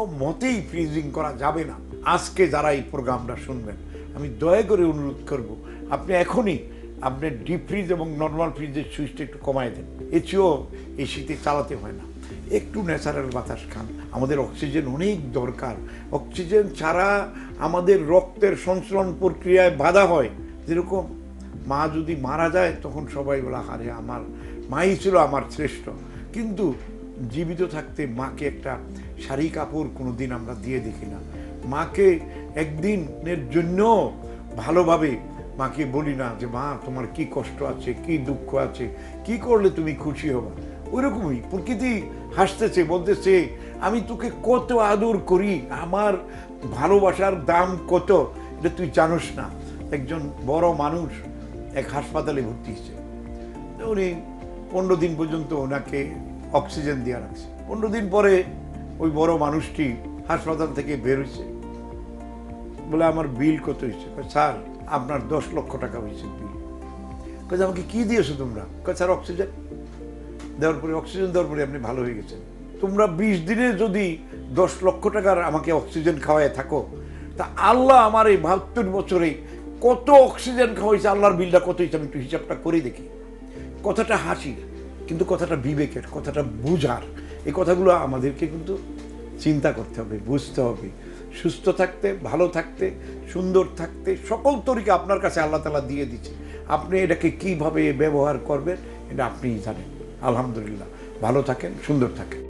মতেই ফ্রিজিং করা যাবে না। আজকে যারা এই প্রোগ্রামটা শুনবেন, আমি দয়া করে অনুরোধ করব, আপনি এখনই আপনার ডিপ ফ্রিজ এবং নর্মাল ফ্রিজের সুইচটা একটু কমায় দেন। এর চেয়েও এই শীতে চালাতে হয় না। একটু ন্যাচারাল বাতাস খান। আমাদের অক্সিজেন অনেক দরকার। অক্সিজেন ছাড়া আমাদের রক্তের সঞ্চালন প্রক্রিয়ায় বাধা হয়। যেরকম মা যদি মারা যায় তখন সবাই বলা, আরে আমার মাই ছিল আমার শ্রেষ্ঠ। কিন্তু জীবিত থাকতে মাকে একটা শাড়ি কাপড় কোনো দিন আমরা দিয়ে দেখি না। মাকে একদিনের জন্য ভালোভাবে মাকে বলি না যে মা তোমার কি কষ্ট আছে, কি দুঃখ আছে, কি করলে তুমি খুশি হবা। ওইরকমই প্রকৃতি হাসতেছে, বলতেছে আমি তোকে কত আদর করি, আমার ভালোবাসার দাম কত এটা তুই জানোস না। একজন বড় মানুষ এক হাসপাতালে ভর্তি হয়েছে। উনি 15 দিন পর্যন্ত ওনাকে অক্সিজেন দেওয়া রাখছে। 15 দিন পরে ওই বড় মানুষটি হাসপাতাল থেকে বের হয়েছে। বলে আমার বিল কত হয়েছে? স্যার আপনার 10 লক্ষ টাকা হয়েছে বিল। কাজে আমাকে কি দিয়েছো তোমরা? স্যার অক্সিজেন দেওয়ার পরে, অক্সিজেন দেওয়ার পরে আপনি ভালো হয়ে গেছেন। তোমরা 20 দিনে যদি 10 লক্ষ টাকার আমাকে অক্সিজেন খাওয়ায় থাকো, তা আল্লাহ আমার এই 72 বছরে কত অক্সিজেন খাওয়াইছে, আল্লাহর বিলটা কত হয়েছে আমি একটু হিসাবটা করে দেখি। কথাটা হাসির, কিন্তু কথাটা বিবেকের, কথাটা বুঝার। এই কথাগুলো আমাদেরকে কিন্তু চিন্তা করতে হবে, বুঝতে হবে। সুস্থ থাকতে, ভালো থাকতে, সুন্দর থাকতে সকল তরিকা আপনার কাছে আল্লাহ তাআলা দিয়ে দিচ্ছে। আপনি এটাকে কিভাবে ব্যবহার করবেন এটা আপনিই জানেন। আলহামদুলিল্লাহ, ভালো থাকেন, সুন্দর থাকেন।